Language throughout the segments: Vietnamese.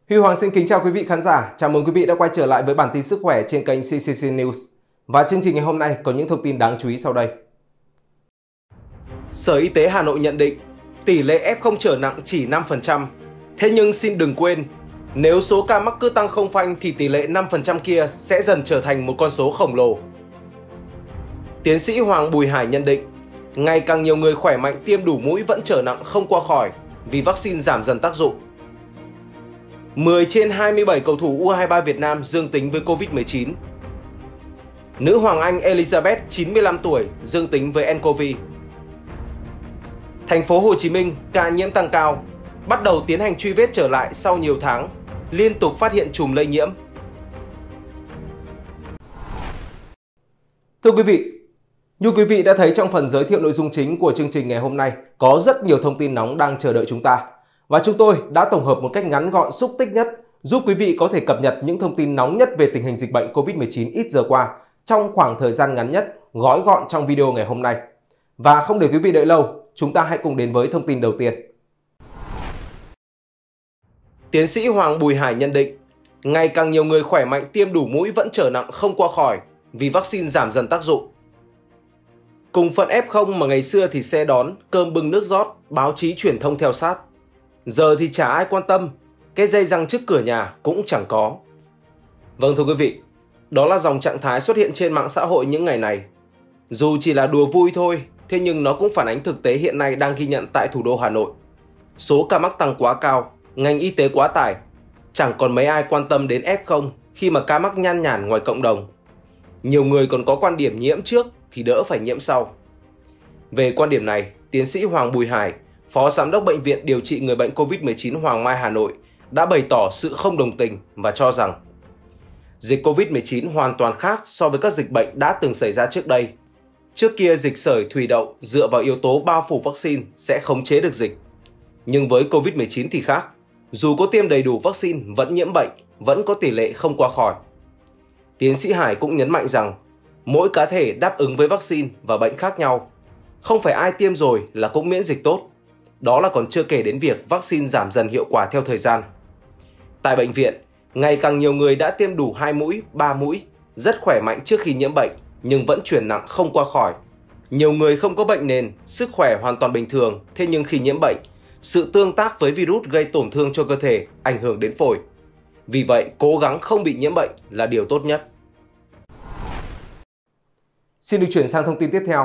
Huy Hoàng xin kính chào quý vị khán giả. Chào mừng quý vị đã quay trở lại với bản tin sức khỏe trên kênh CCC News. Và chương trình ngày hôm nay có những thông tin đáng chú ý sau đây. Sở Y tế Hà Nội nhận định tỷ lệ F0 trở nặng chỉ 5%. Thế nhưng xin đừng quên, nếu số ca mắc cứ tăng không phanh thì tỷ lệ 5% kia sẽ dần trở thành một con số khổng lồ. Tiến sĩ Hoàng Bùi Hải nhận định, ngày càng nhiều người khỏe mạnh tiêm đủ mũi vẫn trở nặng không qua khỏi vì vaccine giảm dần tác dụng. 10 trên 27 cầu thủ U23 Việt Nam dương tính với Covid-19. Nữ hoàng Anh Elizabeth 95 tuổi dương tính với nCoV. Thành phố Hồ Chí Minh ca nhiễm tăng cao, bắt đầu tiến hành truy vết trở lại sau nhiều tháng, liên tục phát hiện chùm lây nhiễm. Thưa quý vị, như quý vị đã thấy trong phần giới thiệu nội dung chính của chương trình ngày hôm nay, có rất nhiều thông tin nóng đang chờ đợi chúng ta. Và chúng tôi đã tổng hợp một cách ngắn gọn, xúc tích nhất, giúp quý vị có thể cập nhật những thông tin nóng nhất về tình hình dịch bệnh Covid-19 ít giờ qua trong khoảng thời gian ngắn nhất, gói gọn trong video ngày hôm nay. Và không để quý vị đợi lâu, chúng ta hãy cùng đến với thông tin đầu tiên. Tiến sĩ Hoàng Bùi Hải nhận định, ngày càng nhiều người khỏe mạnh tiêm đủ mũi vẫn trở nặng không qua khỏi vì vaccine giảm dần tác dụng. Cùng phận F0 mà ngày xưa thì xe đón, cơm bưng nước rót, báo chí truyền thông theo sát. Giờ thì chả ai quan tâm, cái dây răng trước cửa nhà cũng chẳng có. Vâng thưa quý vị, đó là dòng trạng thái xuất hiện trên mạng xã hội những ngày này. Dù chỉ là đùa vui thôi, thế nhưng nó cũng phản ánh thực tế hiện nay đang ghi nhận tại thủ đô Hà Nội. Số ca mắc tăng quá cao, ngành y tế quá tải, chẳng còn mấy ai quan tâm đến F0 khi mà ca mắc nhan nhản ngoài cộng đồng. Nhiều người còn có quan điểm nhiễm trước thì đỡ phải nhiễm sau. Về quan điểm này, tiến sĩ Hoàng Bùi Hải, Phó Giám đốc Bệnh viện điều trị người bệnh Covid-19 Hoàng Mai Hà Nội đã bày tỏ sự không đồng tình và cho rằng dịch Covid-19 hoàn toàn khác so với các dịch bệnh đã từng xảy ra trước đây. Trước kia dịch sởi, thủy đậu dựa vào yếu tố bao phủ vaccine sẽ khống chế được dịch. Nhưng với Covid-19 thì khác, dù có tiêm đầy đủ vaccine vẫn nhiễm bệnh, vẫn có tỷ lệ không qua khỏi. Tiến sĩ Hải cũng nhấn mạnh rằng mỗi cá thể đáp ứng với vaccine và bệnh khác nhau. Không phải ai tiêm rồi là cũng miễn dịch tốt. Đó là còn chưa kể đến việc vaccine giảm dần hiệu quả theo thời gian. Tại bệnh viện, ngày càng nhiều người đã tiêm đủ 2 mũi, 3 mũi, rất khỏe mạnh trước khi nhiễm bệnh nhưng vẫn chuyển nặng không qua khỏi. Nhiều người không có bệnh nền, sức khỏe hoàn toàn bình thường, thế nhưng khi nhiễm bệnh, sự tương tác với virus gây tổn thương cho cơ thể, ảnh hưởng đến phổi. Vì vậy, cố gắng không bị nhiễm bệnh là điều tốt nhất. Xin được chuyển sang thông tin tiếp theo.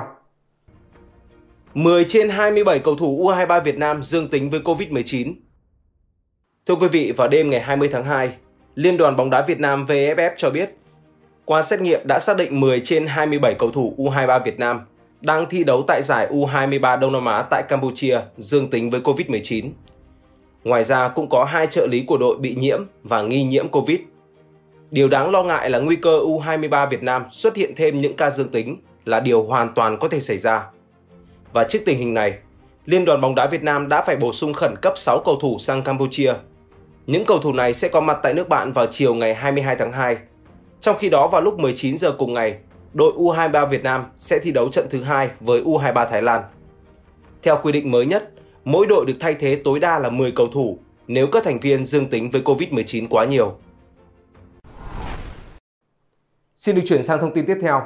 10 trên 27 cầu thủ U23 Việt Nam dương tính với Covid-19. Thưa quý vị, vào đêm ngày 20 tháng 2, Liên đoàn bóng đá Việt Nam VFF cho biết, qua xét nghiệm đã xác định 10 trên 27 cầu thủ U23 Việt Nam đang thi đấu tại giải U23 Đông Nam Á tại Campuchia dương tính với Covid-19. Ngoài ra cũng có 2 trợ lý của đội bị nhiễm và nghi nhiễm Covid. Điều đáng lo ngại là nguy cơ U23 Việt Nam xuất hiện thêm những ca dương tính là điều hoàn toàn có thể xảy ra. Và trước tình hình này, Liên đoàn bóng đá Việt Nam đã phải bổ sung khẩn cấp 6 cầu thủ sang Campuchia. Những cầu thủ này sẽ có mặt tại nước bạn vào chiều ngày 22 tháng 2. Trong khi đó vào lúc 19 giờ cùng ngày, đội U23 Việt Nam sẽ thi đấu trận thứ 2 với U23 Thái Lan. Theo quy định mới nhất, mỗi đội được thay thế tối đa là 10 cầu thủ nếu các thành viên dương tính với Covid-19 quá nhiều. Xin được chuyển sang thông tin tiếp theo.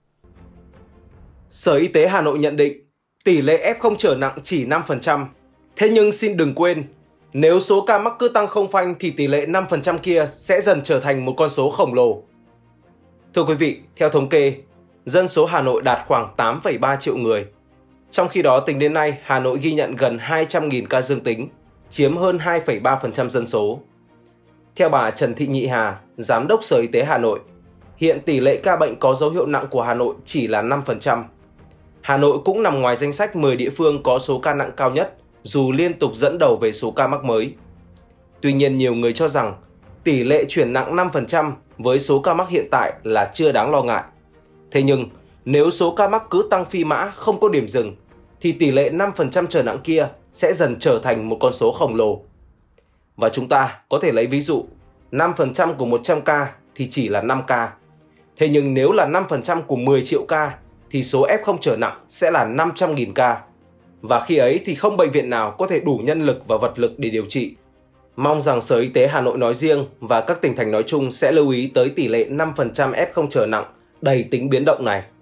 Sở Y tế Hà Nội nhận định tỷ lệ F0 trở nặng chỉ 5%. Thế nhưng xin đừng quên, nếu số ca mắc cứ tăng không phanh thì tỷ lệ 5% kia sẽ dần trở thành một con số khổng lồ. Thưa quý vị, theo thống kê, dân số Hà Nội đạt khoảng 8,3 triệu người. Trong khi đó, tính đến nay, Hà Nội ghi nhận gần 200.000 ca dương tính, chiếm hơn 2,3% dân số. Theo bà Trần Thị Nhị Hà, Giám đốc Sở Y tế Hà Nội, hiện tỷ lệ ca bệnh có dấu hiệu nặng của Hà Nội chỉ là 5%. Hà Nội cũng nằm ngoài danh sách 10 địa phương có số ca nặng cao nhất, dù liên tục dẫn đầu về số ca mắc mới. Tuy nhiên, nhiều người cho rằng tỷ lệ chuyển nặng 5% với số ca mắc hiện tại là chưa đáng lo ngại. Thế nhưng, nếu số ca mắc cứ tăng phi mã không có điểm dừng, thì tỷ lệ 5% trở nặng kia sẽ dần trở thành một con số khổng lồ. Và chúng ta có thể lấy ví dụ, 5% của 100 ca thì chỉ là 5 ca. Thế nhưng nếu là 5% của 10 triệu ca, thì số F0 trở nặng sẽ là 500.000 ca. Và khi ấy thì không bệnh viện nào có thể đủ nhân lực và vật lực để điều trị. Mong rằng Sở Y tế Hà Nội nói riêng và các tỉnh thành nói chung sẽ lưu ý tới tỷ lệ 5% F0 trở nặng đầy tính biến động này.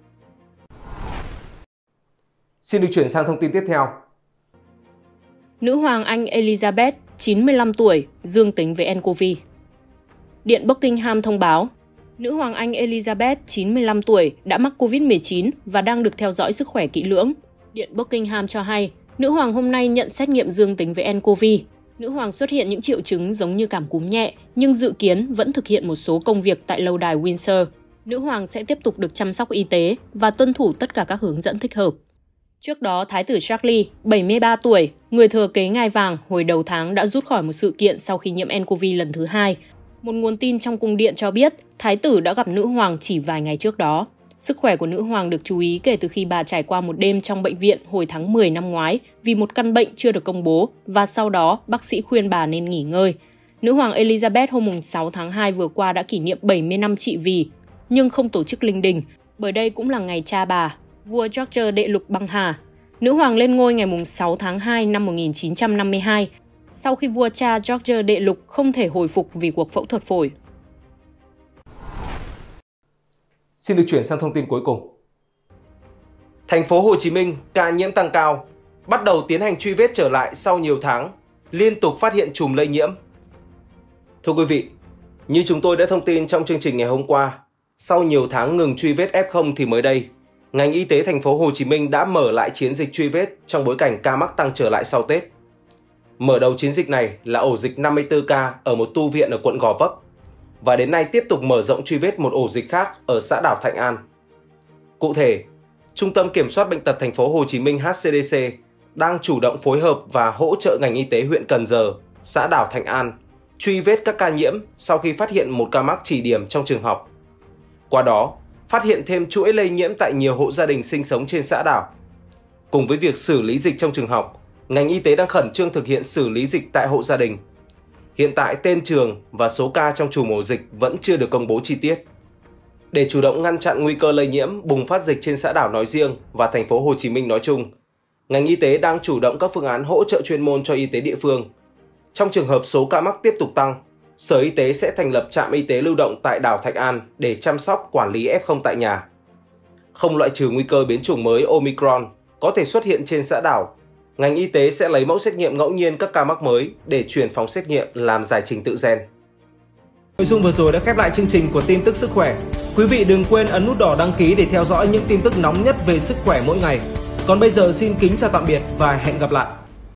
Xin được chuyển sang thông tin tiếp theo. Nữ hoàng Anh Elizabeth, 95 tuổi, dương tính với nCoV. Điện Buckingham thông báo, Nữ hoàng Anh Elizabeth, 95 tuổi, đã mắc COVID-19 và đang được theo dõi sức khỏe kỹ lưỡng. Điện Buckingham cho hay, nữ hoàng hôm nay nhận xét nghiệm dương tính với nCoV. Nữ hoàng xuất hiện những triệu chứng giống như cảm cúm nhẹ, nhưng dự kiến vẫn thực hiện một số công việc tại lâu đài Windsor. Nữ hoàng sẽ tiếp tục được chăm sóc y tế và tuân thủ tất cả các hướng dẫn thích hợp. Trước đó, Thái tử Charles, 73 tuổi, người thừa kế ngai vàng hồi đầu tháng đã rút khỏi một sự kiện sau khi nhiễm nCoV lần thứ 2. Một nguồn tin trong cung điện cho biết, Thái tử đã gặp nữ hoàng chỉ vài ngày trước đó. Sức khỏe của nữ hoàng được chú ý kể từ khi bà trải qua một đêm trong bệnh viện hồi tháng 10 năm ngoái vì một căn bệnh chưa được công bố và sau đó bác sĩ khuyên bà nên nghỉ ngơi. Nữ hoàng Elizabeth hôm 6 tháng 2 vừa qua đã kỷ niệm 70 năm trị vì, nhưng không tổ chức linh đình, bởi đây cũng là ngày cha bà, vua George đệ lục băng hà. Nữ hoàng lên ngôi ngày 6 tháng 2 năm 1952, sau khi vua cha George đệ lục không thể hồi phục vì cuộc phẫu thuật phổi. Xin được chuyển sang thông tin cuối cùng. Thành phố Hồ Chí Minh ca nhiễm tăng cao, bắt đầu tiến hành truy vết trở lại sau nhiều tháng, liên tục phát hiện chùm lây nhiễm. Thưa quý vị, như chúng tôi đã thông tin trong chương trình ngày hôm qua, sau nhiều tháng ngừng truy vết F0 thì mới đây, ngành y tế thành phố Hồ Chí Minh đã mở lại chiến dịch truy vết trong bối cảnh ca mắc tăng trở lại sau Tết. Mở đầu chiến dịch này là ổ dịch 54 ca ở một tu viện ở quận Gò Vấp, và đến nay tiếp tục mở rộng truy vết một ổ dịch khác ở xã đảo Thạnh An. Cụ thể, Trung tâm Kiểm soát Bệnh tật thành phố Hồ Chí Minh HCDC đang chủ động phối hợp và hỗ trợ ngành y tế huyện Cần Giờ, xã đảo Thạnh An truy vết các ca nhiễm sau khi phát hiện một ca mắc chỉ điểm trong trường học. Qua đó, phát hiện thêm chuỗi lây nhiễm tại nhiều hộ gia đình sinh sống trên xã đảo. Cùng với việc xử lý dịch trong trường học, ngành y tế đang khẩn trương thực hiện xử lý dịch tại hộ gia đình. Hiện tại tên trường và số ca trong chùm ổ dịch vẫn chưa được công bố chi tiết. Để chủ động ngăn chặn nguy cơ lây nhiễm bùng phát dịch trên xã đảo nói riêng và thành phố Hồ Chí Minh nói chung, ngành y tế đang chủ động các phương án hỗ trợ chuyên môn cho y tế địa phương. Trong trường hợp số ca mắc tiếp tục tăng, Sở Y tế sẽ thành lập trạm y tế lưu động tại đảo Thạnh An để chăm sóc quản lý F0 tại nhà. Không loại trừ nguy cơ biến chủng mới Omicron có thể xuất hiện trên xã đảo, ngành y tế sẽ lấy mẫu xét nghiệm ngẫu nhiên các ca mắc mới để chuyển phòng xét nghiệm làm giải trình tự gen. Nội dung vừa rồi đã khép lại chương trình của tin tức sức khỏe. Quý vị đừng quên ấn nút đỏ đăng ký để theo dõi những tin tức nóng nhất về sức khỏe mỗi ngày. Còn bây giờ xin kính chào tạm biệt và hẹn gặp lại.